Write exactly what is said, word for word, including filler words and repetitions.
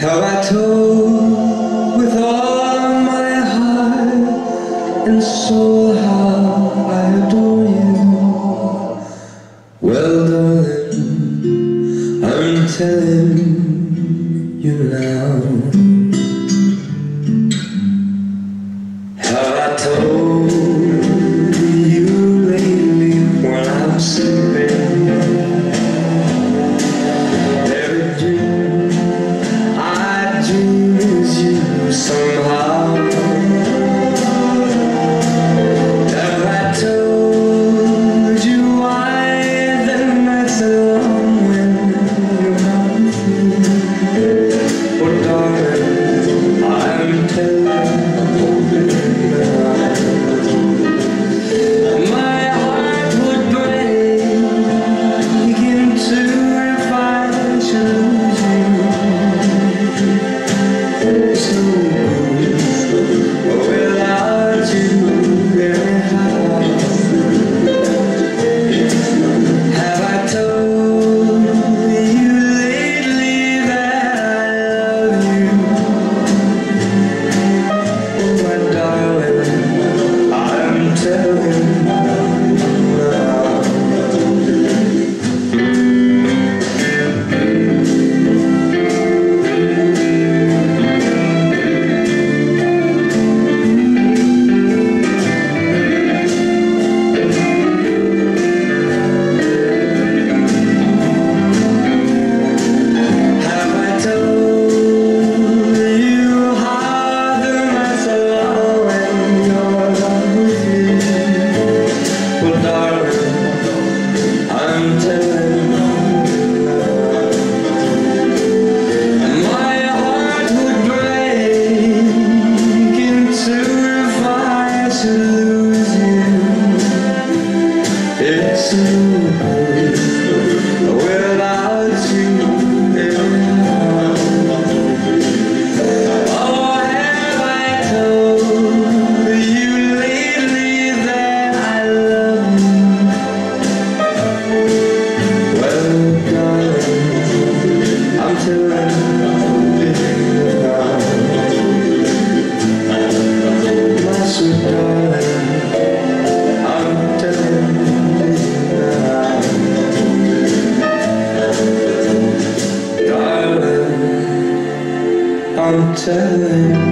Have I told with all my heart and soul how I adore you? Well, darling, I'm telling you now. Have I told you lately when I'm sleeping? Every dream I dream is you somehow. Have I told you why the nights are long when you're not with me? Oh, darling, I'm telling you. It's so good without you anyhow. Oh, have I told you lately that I love you? Well, darling, I'm telling you now. My sweet darling, I'm telling you. I'm telling you.